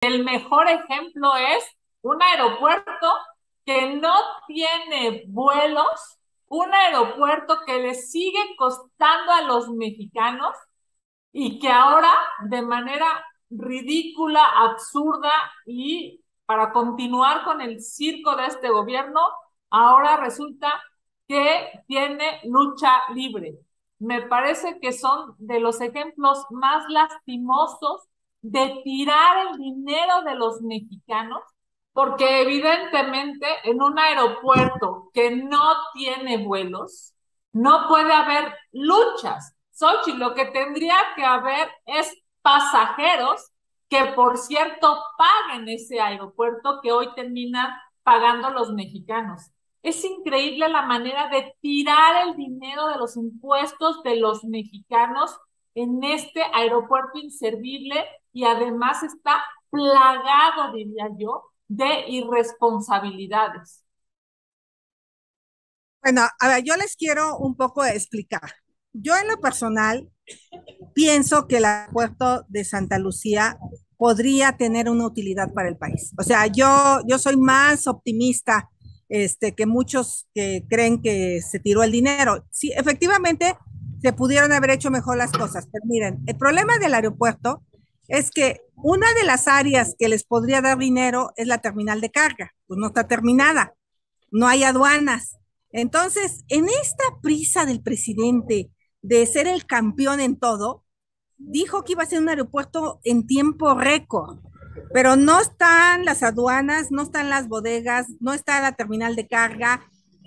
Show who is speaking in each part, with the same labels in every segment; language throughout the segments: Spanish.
Speaker 1: el mejor ejemplo es un aeropuerto que no tiene vuelos, un aeropuerto que le sigue costando a los mexicanos y que ahora de manera ridícula, absurda y para continuar con el circo de este gobierno, ahora resulta que tiene lucha libre. Me parece que son de los ejemplos más lastimosos de tirar el dinero de los mexicanos, porque evidentemente en un aeropuerto que no tiene vuelos, no puede haber luchas. Xochitl, lo que tendría que haber es pasajeros que, por cierto, paguen ese aeropuerto que hoy terminan pagando los mexicanos. Es increíble la manera de tirar el dinero de los impuestos de los mexicanos en este aeropuerto inservible y además está plagado, diría yo, de irresponsabilidades.
Speaker 2: Bueno, a ver, yo les quiero un poco explicar. Yo en lo personal pienso que el aeropuerto de Santa Lucía podría tener una utilidad para el país. O sea, yo soy más optimista que muchos que creen que se tiró el dinero. Sí, efectivamente, se pudieron haber hecho mejor las cosas, pero miren, el problema del aeropuerto es que una de las áreas que les podría dar dinero es la terminal de carga, pues no está terminada, no hay aduanas. Entonces, en esta prisa del presidente de ser el campeón en todo, dijo que iba a ser un aeropuerto en tiempo récord, pero no están las aduanas, no están las bodegas, no está la terminal de carga,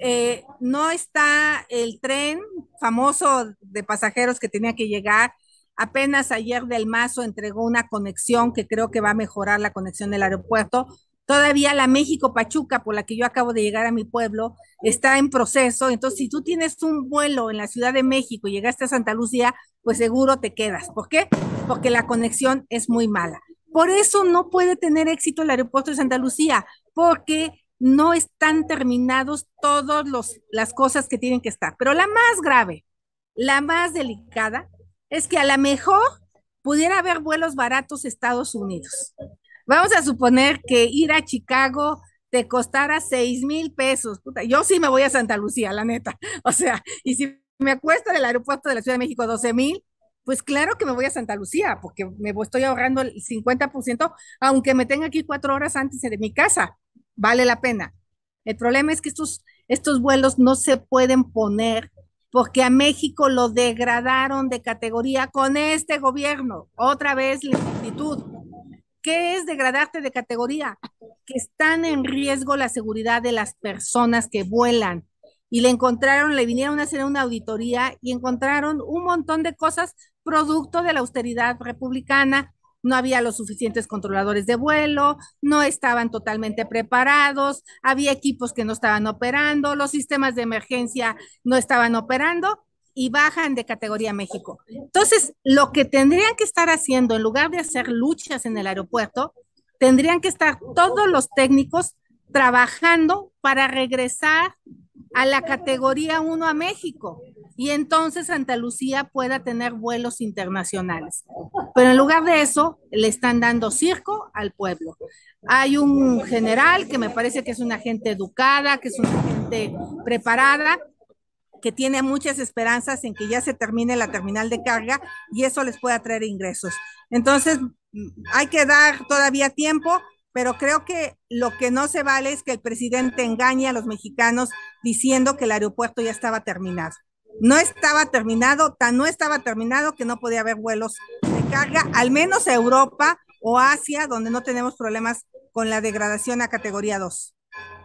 Speaker 2: no está el tren famoso de pasajeros que tenía que llegar. Apenas ayer Del Mazo entregó una conexión que creo que va a mejorar la conexión del aeropuerto. Todavía la México Pachuca, por la que yo acabo de llegar a mi pueblo, está en proceso. Entonces, si tú tienes un vuelo en la Ciudad de México y llegaste a Santa Lucía, pues seguro te quedas. ¿Por qué? Porque la conexión es muy mala. Por eso no puede tener éxito el aeropuerto de Santa Lucía, porque no están terminados todas las cosas que tienen que estar. Pero la más grave, la más delicada, es que a lo mejor pudiera haber vuelos baratos a Estados Unidos. Vamos a suponer que ir a Chicago te costara 6,000 pesos. Puta, yo sí me voy a Santa Lucía, la neta. O sea, y si me cuesta del aeropuerto de la Ciudad de México 12,000, pues claro que me voy a Santa Lucía, porque me estoy ahorrando el 50%, aunque me tenga aquí 4 horas antes de mi casa. Vale la pena. El problema es que estos vuelos no se pueden poner porque a México lo degradaron de categoría con este gobierno. Otra vez la actitud. ¿Qué es degradarte de categoría? Que están en riesgo la seguridad de las personas que vuelan. Y le vinieron a hacer una auditoría y encontraron un montón de cosas producto de la austeridad republicana. No había los suficientes controladores de vuelo, no estaban totalmente preparados, había equipos que no estaban operando, los sistemas de emergencia no estaban operando y bajan de categoría México. Entonces, lo que tendrían que estar haciendo, en lugar de hacer luchas en el aeropuerto, tendrían que estar todos los técnicos trabajando para regresar a la categoría 1 a México y entonces Santa Lucía pueda tener vuelos internacionales. Pero en lugar de eso, le están dando circo al pueblo. Hay un general que me parece que es una gente educada, que es una gente preparada, que tiene muchas esperanzas en que ya se termine la terminal de carga y eso les pueda traer ingresos. Entonces, hay que dar todavía tiempo, pero creo que lo que no se vale es que el presidente engañe a los mexicanos diciendo que el aeropuerto ya estaba terminado. No estaba terminado, tan no estaba terminado que no podía haber vuelos de carga, al menos a Europa o Asia, donde no tenemos problemas con la degradación a categoría 2.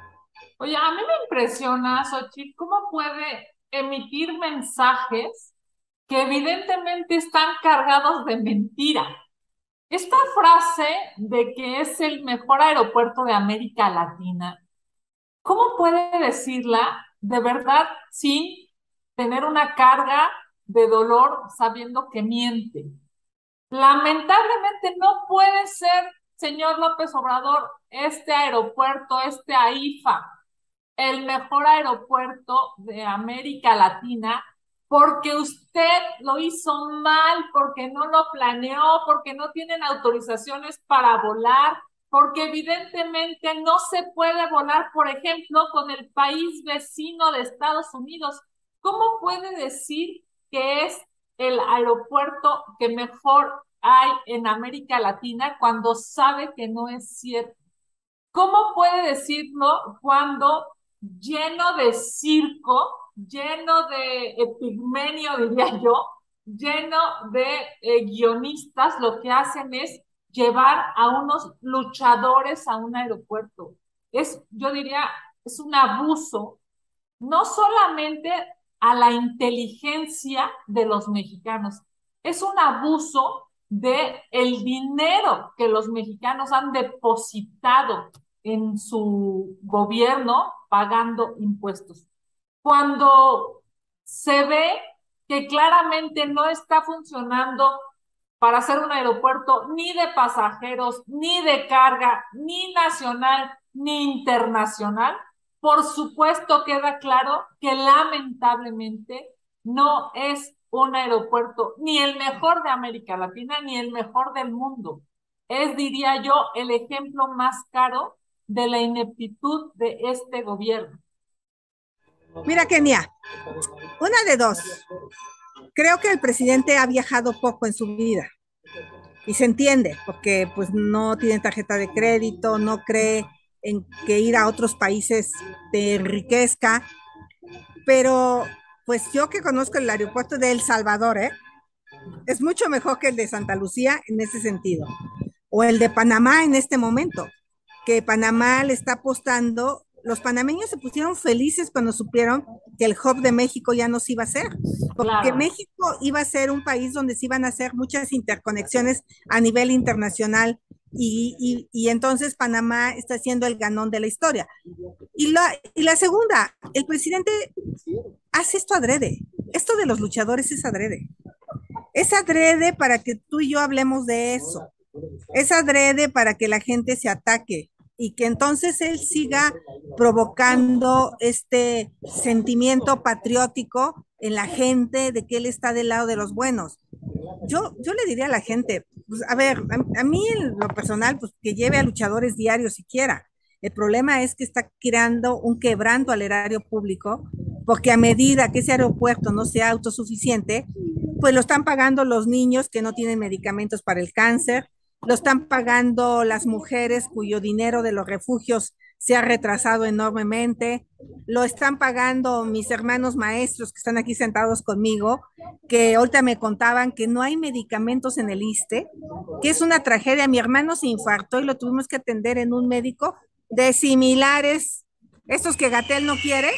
Speaker 1: Oye, a mí me impresiona, Xochitl, cómo puede emitir mensajes que evidentemente están cargados de mentira. Esta frase de que es el mejor aeropuerto de América Latina, ¿cómo puede decirla de verdad sin tener una carga de dolor sabiendo que miente? Lamentablemente no puede ser, señor López Obrador, este aeropuerto, este AIFA, el mejor aeropuerto de América Latina, porque usted lo hizo mal, porque no lo planeó, porque no tienen autorizaciones para volar, porque evidentemente no se puede volar, por ejemplo, con el país vecino de Estados Unidos. ¿Cómo puede decir que es el aeropuerto que mejor hay en América Latina cuando sabe que no es cierto? ¿Cómo puede decirlo cuando lleno de circo, lleno de epigmenio, diría yo, lleno de guionistas, lo que hacen es llevar a unos luchadores a un aeropuerto? Yo diría, es un abuso, no solamente a la inteligencia de los mexicanos, es un abuso de el dinero que los mexicanos han depositado en su gobierno pagando impuestos. Cuando se ve que claramente no está funcionando para hacer un aeropuerto ni de pasajeros, ni de carga, ni nacional, ni internacional, por supuesto queda claro que lamentablemente no es un aeropuerto ni el mejor de América Latina ni el mejor del mundo. Es, diría yo, el ejemplo más caro de la ineptitud de este gobierno.
Speaker 2: Mira, Kenia, una de dos. Creo que el presidente ha viajado poco en su vida y se entiende, porque pues no tiene tarjeta de crédito, no cree en que ir a otros países te enriquezca, pero pues yo que conozco el aeropuerto de El Salvador, es mucho mejor que el de Santa Lucía en ese sentido, o el de Panamá en este momento, que Panamá le está apostando. Los panameños se pusieron felices cuando supieron que el hub de México ya no se iba a hacer, porque
Speaker 1: Claro.
Speaker 2: México iba a ser un país donde se iban a hacer muchas interconexiones a nivel internacional y entonces Panamá está siendo el ganón de la historia. Y la segunda, el presidente hace esto adrede. Esto de los luchadores es adrede. Es adrede para que tú y yo hablemos de eso. Es adrede para que la gente se ataque y que entonces él siga provocando este sentimiento patriótico en la gente de que él está del lado de los buenos. Yo le diría a la gente, pues, a ver, a mí en lo personal, pues que lleve a luchadores diarios siquiera. El problema es que está creando un quebranto al erario público, porque a medida que ese aeropuerto no sea autosuficiente, pues lo están pagando los niños que no tienen medicamentos para el cáncer, lo están pagando las mujeres cuyo dinero de los refugios se ha retrasado enormemente, lo están pagando mis hermanos maestros que están aquí sentados conmigo, que ahorita me contaban que no hay medicamentos en el ISSSTE, que es una tragedia. Mi hermano se infartó y lo tuvimos que atender en un médico de similares, estos que Gatel no quiere.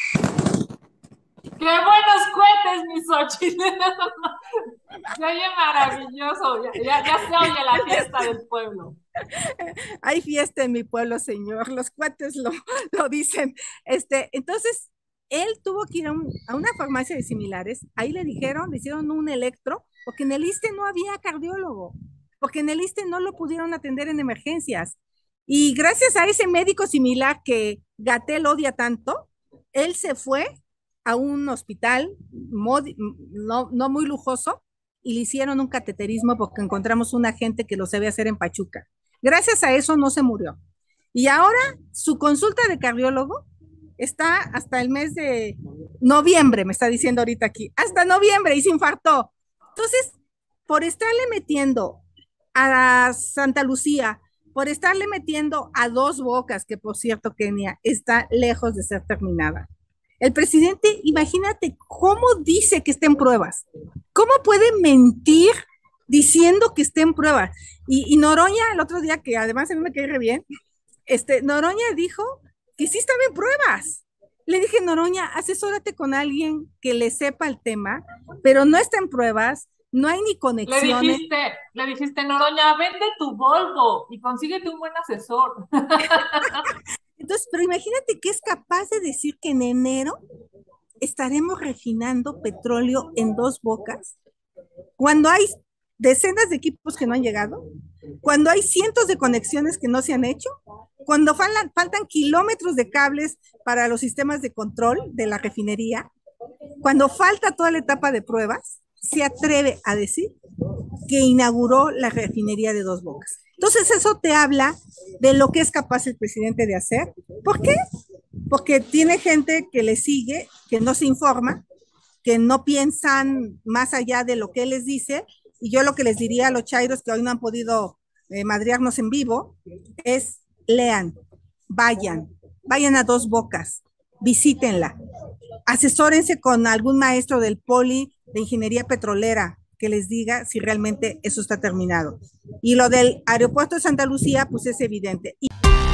Speaker 1: ¡Qué buenos cohetes, mis Xochitl! Se oye maravilloso. Ya se oye la fiesta del pueblo.
Speaker 2: Hay fiesta en mi pueblo, señor. Los cuates lo dicen. Entonces, él tuvo que ir a una farmacia de similares. Ahí le dijeron, le hicieron un electro, porque en el ISSSTE no había cardiólogo, porque en el ISSSTE no lo pudieron atender en emergencias. Y gracias a ese médico similar que Gatel odia tanto, él se fue a un hospital no muy lujoso y le hicieron un cateterismo porque encontramos un agente que lo sabía hacer en Pachuca. Gracias a eso no se murió. Y ahora su consulta de cardiólogo está hasta el mes de noviembre, me está diciendo ahorita aquí, hasta noviembre y se infartó. Entonces, por estarle metiendo a Santa Lucía, por estarle metiendo a Dos Bocas, que por cierto, Kenia, está lejos de ser terminada. El presidente, imagínate cómo dice que está en pruebas. ¿Cómo puede mentir diciendo que está en pruebas? Y Noroña, el otro día, que además a mí me cae re bien, Noroña dijo que sí estaba en pruebas. Le dije, Noroña, asesórate con alguien que le sepa el tema, pero no está en pruebas, no hay ni conexiones.
Speaker 1: Le dijiste, Noroña, vende tu Volvo y consíguete un buen asesor.
Speaker 2: Entonces, pero imagínate que es capaz de decir que en enero estaremos refinando petróleo en Dos Bocas, cuando hay decenas de equipos que no han llegado, cuando hay cientos de conexiones que no se han hecho, cuando faltan kilómetros de cables para los sistemas de control de la refinería, cuando falta toda la etapa de pruebas, se atreve a decir que inauguró la refinería de Dos Bocas. Entonces eso te habla de lo que es capaz el presidente de hacer. ¿Por qué? Porque tiene gente que le sigue, que no se informa, que no piensan más allá de lo que él les dice. Y yo lo que les diría a los chairos que hoy no han podido madrearnos en vivo es lean, vayan a Dos Bocas, visítenla, asesórense con algún maestro del poli de ingeniería petrolera que les diga si realmente eso está terminado. Y lo del aeropuerto de Santa Lucía, pues es evidente.